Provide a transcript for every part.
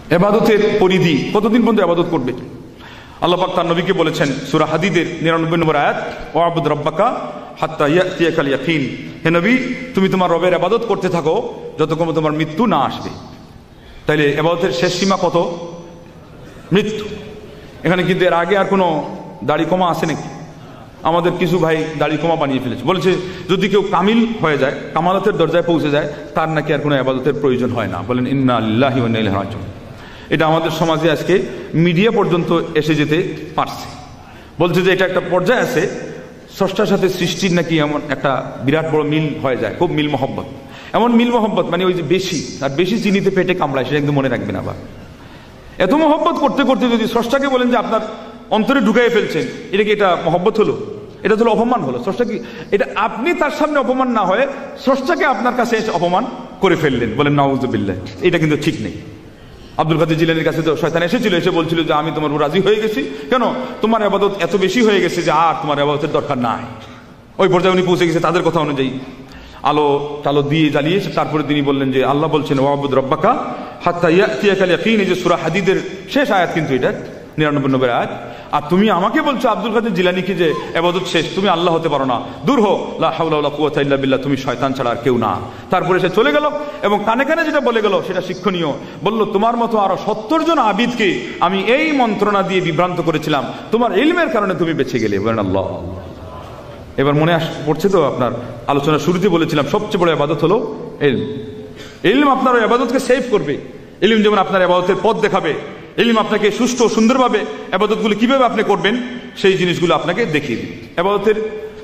ইবাদতের পরিধি কতদিন পর্যন্ত ইবাদত করবে? আল্লাহ পাক তার নবীকে বলেছেন সূরা হাদীদের 99 নম্বর আয়াত, ওয়াবুদ রাব্বাকা হাত্তা ইয়াতিয়াকাল ইয়াকিন। হে নবী, তুমি তোমার রবের ইবাদত করতে থাকো যতক্ষণ তোমার মৃত্যু না আসবে। তাইলে ইবাদতের শেষ সীমা কত? মৃত্যু। এখানে কিন্তু এর আগে আর কোনো দাড়ি কমা আছে নাকি? আমাদের কিছু ভাই দাড়ি কমা বানিয়ে ফেলেছে, বলেছে যদি কেউ কামিল হয়ে যায়, কামালাতের দরজায় পৌঁছে যায়, তার নাকি আর কোনো ইবাদতের প্রয়োজন হয় না। বলেন ইন্না লিল্লাহি ওয়া ইন্না ইলাইহি রাজিউন। এটা আমাদের সমাজে আজকে মিডিয়া পর্যন্ত এসে যেতে পারছে। বলছে যে এটা একটা পর্যায়ে আছে, স্রষ্টার সাথে সৃষ্টির নাকি এমন একটা বিরাট বড় মিল হয়ে যায়, খুব মিল মহব্বত। এমন মিল মহব্বত মানে ওই যে বেশি, আর বেশি চিনিতে পেটে কামড়ায়, সেটা কিন্তু মনে রাখবেন। আবার এত মহব্বত করতে করতে যদি স্রষ্টাকে বলেন যে আপনার অন্তরে ঢুকাই ফেলছেন, এটা কি এটা মহব্বত হলো? এটা হলো অপমান হলো। স্রষ্টা কি এটা আপনি তার সামনে অপমান না হয়ে স্রষ্টাকে আপনার কাছে এসে অপমান করে ফেললেন? বলেন নাউযুবিল্লাহ। এটা কিন্তু ঠিক নেই। আব্দুল কাদের জিলানীর কাছে তো শয়তান এসেছিল, এসে বলছিল যে আমি তোমার রাজি হয়ে গেছি, কেন তোমার ইবাদত এত বেশি হয়ে গেছে যে আর তোমার ইবাদতের দরকার নাই। ওই পর্যায়ে উনি পৌঁছে গেছে তাদের কথা অনুযায়ী, আলো টালো দিয়ে জ্বালিয়ে। তারপরে তিনি বললেন যে আল্লাহ বলছেন ওয়াবুদ রাব্বাকা হাত্তা ইয়াতিয়াকাল ইয়াকিন। এই যে সূরা হাদীদের শেষ আয়াত কিন্তু এটা 99 নম্বর আয়াত। আর তুমি আমাকে বলছো আব্দুল কাদের জিলানীকে যে ইবাদত শেষ, তুমি আল্লাহ হতে পারো না, দূর হো, লা হাওলা ওয়ালা কুওয়াতা ইল্লা বিল্লাহ, তুমি শয়তান ছাড়া আর কেউ না। তারপরে সে চলে গেল এবং কানে কানে যেটা বলে গেল সেটা শিক্ষণীয়। বলল তোমার মতো আরো 70 জন আবিদকে আমি এই মন্ত্রণা দিয়ে বিভ্রান্ত করেছিলাম, তোমার ইলমের কারণে তুমি বেঁচে গেলে। বলেন আল্লাহ। এবার মনে পড়ছে তো, আপনার আলোচনা শুরুতে বলেছিলাম সবচেয়ে বড় ইবাদত হলো ইলম। ইলম আপনার ইবাদতকে সেভ করবে। ইলম যেমন আপনার ইবাদতের পথ দেখাবে, ইলম আপনাকে সুষ্ঠু সুন্দরভাবে ইবাদতগুলো কিভাবে আপনি করবেন সেই জিনিসগুলো আপনাকে দেখিয়ে দিবে। ইবাদতের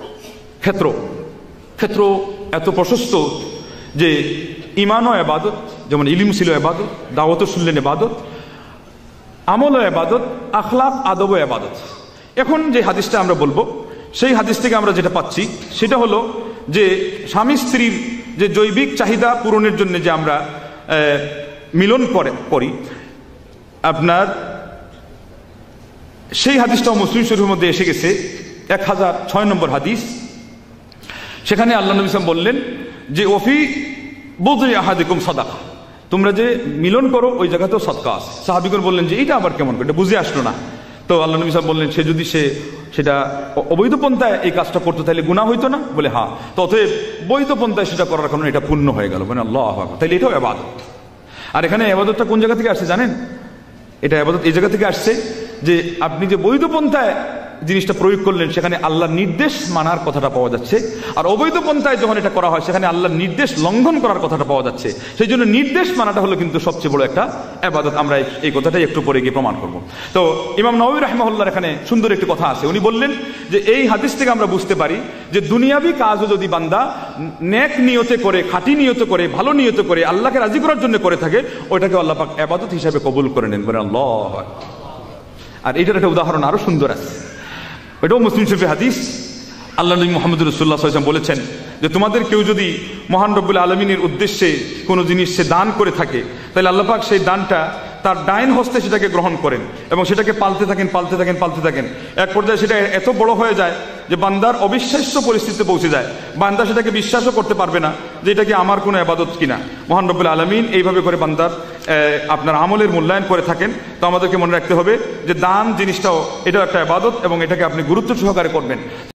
ক্ষেত্র এত প্রশস্ত যে ঈমানও ইবাদত, যেমন ইলম ছিল ইবাদত, দাওয়াতও শুনলেন ইবাদত, আমলও ইবাদত, আখলাক আদবও ইবাদত। এখন যে হাদিসটা আমরা বলবো, সেই হাদিস থেকে আমরা যেটা পাচ্ছি সেটা হলো যে স্বামী স্ত্রীর যে জৈবিক চাহিদা পূরণের জন্য যে আমরা মিলন করি, আপনার সেই হাদিসটাও মুসলিম শরীফের মধ্যে এসে গেছে, 1006 নম্বর হাদিস। সেখানে আল্লাহ নবী সাল্লাল্লাহু আলাইহি ওয়াসাল্লাম বললেন যে ওফি বুদই আহাদিকুম সাদাকা, তোমরা যে মিলন করো ওই জায়গাতেও সাদকা আছে। সাহাবীগণ বললেন যে এটা আবার কেমন করে, এটা বুঝে আসলো না। তো আল্লাহ নবী সাল্লাল্লাহু আলাইহি ওয়াসাল্লাম বললেন সে যদি সেটা অবৈধ পন্থায় এই কাজটা করতো তাহলে গুনাহ হইতো না? বলে হ্যাঁ। তো অতএব বৈধ পন্থায় সেটা করার কারণে এটা পুণ্য হয়ে গেল। মানে আল্লাহু আকবার। তাহলে এটাও ইবাদত। আর এখানে ইবাদতটা কোন জায়গা থেকে আসছে জানেন? এটা ইবাদত এই জায়গা থেকে আসছে যে আপনি যে বৈধ পন্থায় জিনিসটা প্রয়োগ করলেন সেখানে আল্লাহর নির্দেশ মানার কথাটা পাওয়া যাচ্ছে, আর অবৈধ পন্থায় যখন এটা করা হয় সেখানে আল্লাহর নির্দেশ লঙ্ঘন করার কথাটা পাওয়া যাচ্ছে। সেই জন্য নির্দেশ মানাটা হলো কিন্তু সবচেয়ে বড় একটা ইবাদত। আমরা এই কথাটাই একটু পরে গিয়ে প্রমাণ করব। তো ইমাম নববী রাহিমাহুল্লাহর এখানে সুন্দর একটি কথা আছে। উনি বললেন যে এই হাদিস থেকে আমরা বুঝতে পারি যে দুনিয়াবি কাজও যদি বান্দা নেক নিয়তে করে, খাঁটি নিয়তে করে, ভালো নিয়তে করে, আল্লাহকে রাজি করার জন্য করে থাকে, ওইটাকে আল্লাহ পাক ইবাদত হিসেবে কবুল করে নেন। বলেন আল্লাহ। আর এটার একটা উদাহরণ আরো সুন্দর আছে, এটাও মুসলিম শরীফের হাদিস। আল্লাহ নবী মুহাম্মদ রাসূলুল্লাহ সাল্লাল্লাহু আলাইহি ওয়াসাল্লাম বলেছেন যে তোমাদের কেউ যদি মহান রব্বুল আলামিনের উদ্দেশ্যে কোনো জিনিস সে দান করে থাকে, তাহলে আল্লাহ পাক সেই দানটা তার ডাইন হস্তে সেটাকে গ্রহণ করেন এবং সেটাকে পালতে থাকেন। এক পর্যায়ে সেটা এত বড় হয়ে যায় যে বান্দার অবিশ্বাস্য পরিস্থিতিতে পৌঁছে যায়। বান্দা সেটাকে বিশ্বাসও করতে পারবে না যে এটা কি আমার কোনো ইবাদত কিনা। মহান রব্বুল আলামিন এইভাবে করে বান্দার আপনার আমলের মূল্যায়ন করে থাকেন। তো আমাদেরকে মনে রাখতে হবে যে দান জিনিসটাও এটাও একটা ইবাদত এবং এটাকে আপনি গুরুত্ব সহকারে করবেন।